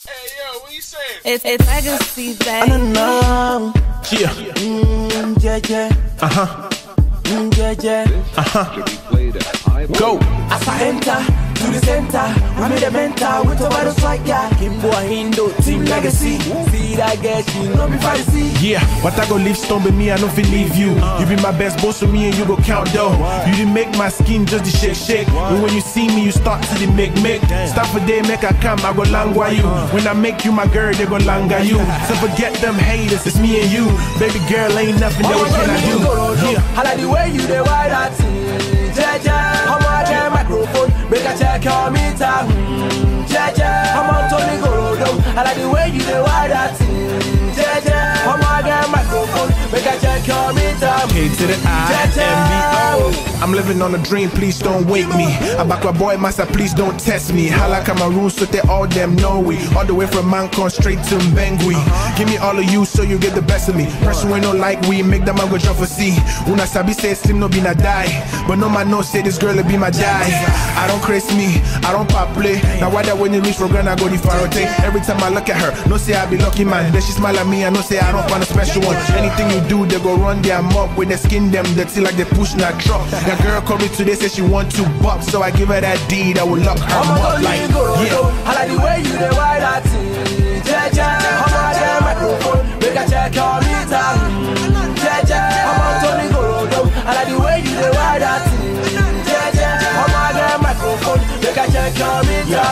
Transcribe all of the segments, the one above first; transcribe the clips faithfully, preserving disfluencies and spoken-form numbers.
Hey, yo, what you saying? It's, it's legacy, baby. I don't know. Yeah. Mm, yeah, yeah. Uh huh. Mm, yeah, yeah. Uh huh. Go. As I enter to the center, I made a mentor with a battle strike, yeah. Kimbo Hindo, team legacy. See that get you, no be fancy. Yeah, but I go leave stone, but me, I don't feel leave you. You be my best boss for me and you go count dough. You didn't make my skin just the shake shake. But when you see me, you start to the make make. Start for day, make I come, I go langua you. When I make you my girl, they go langa you. So forget them haters, it's me and you. Baby girl, ain't nothing that what can I do. Yeah. I like the way you the wide that thing. Jaja, I'm on the microphone, make a check your meter. Jaja, I'm on Tony Gorodo. I like the way you the wide that thing. Jaja, I'm on the microphone, make a check your meter. K to the I, M B O. I'm living on a dream, please don't wake me. I back my boy master, please don't test me. Hala Cameroon, so they all them know we. All the way from Mancon straight to Mbengui. Give me all of you so you get the best of me. Person we don't like we, make them go jump for see. Una sabi say slim no be na die. But no man no say this girl will be my die. I don't craze me, I don't pop play. Now why that when you reach for grand I go the farote. Every time I look at her, no say I be lucky man. Then she smile at me and no say I don't find a special one. Anything you do, they go run their mop with their skin them dirty like they push in a truck. That girl called me today, say she want to buck, so I give her that deed, I will lock her up like yeah. I like the way you the wide that thing. Jaja, I'm on the microphone, make a check your meter. Jaja, I'm on Tony Gorodo. I like the way you the wide that thing. Jaja, I'm on the microphone, make a check your meter.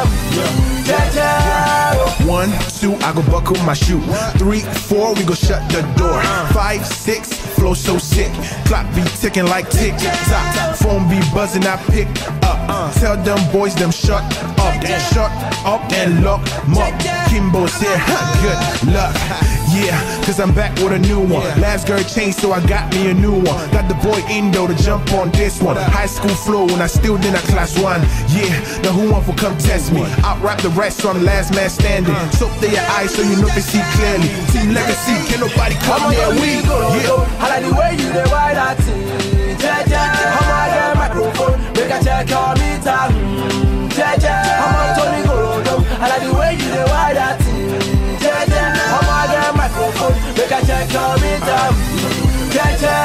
Jaja. One, two, I go buckle my shoe. Three, four, we go shut the door. Five, six, flow so sick. Clock be ticking like tick tock. Phone be buzzing, I pick up. Tell them boys, them shut up. Shut up and lock 'em up. Kimbo's here, good luck. Yeah, cause I'm back with a new one. Last girl changed, so I got me a new one. Got the boy Indo to jump on this one. High school flow when I still did a class one. Yeah, now who want for come test me? Out rap the rest, so I'm the last man standing. Soak to your eyes so you know they see clearly. Team legacy, can't nobody come near we. Yeah. I like the way you the wide that thing. Jaja, I'm on the microphone, make a check your meter. Jaja, I'm on Tony Gorodo. I like the way you the wide that thing. Jaja, I'm on the microphone, make a check your meter. Jaja.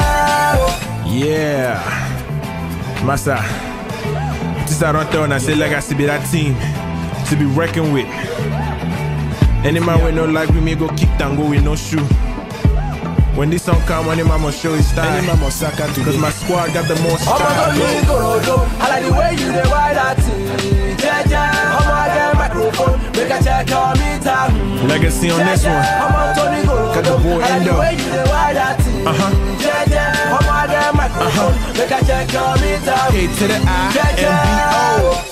Yeah, Massa. This I don't and I say legacy be that team to be reckoned with. Any man with no like we may go kick and go with no shoe. When this song come, any man must show his style. Cause my squad got the most style. I like the way you the wide that thing. Jaja, I'm on the microphone, make a check your meter. Legacy on this one. I'm on Tony Gorodo. Got the boy I like Indo. the way you the wide that thing. Uh-huh. Jaja, I'm on the microphone, make a check your meter. K to the I, M B O.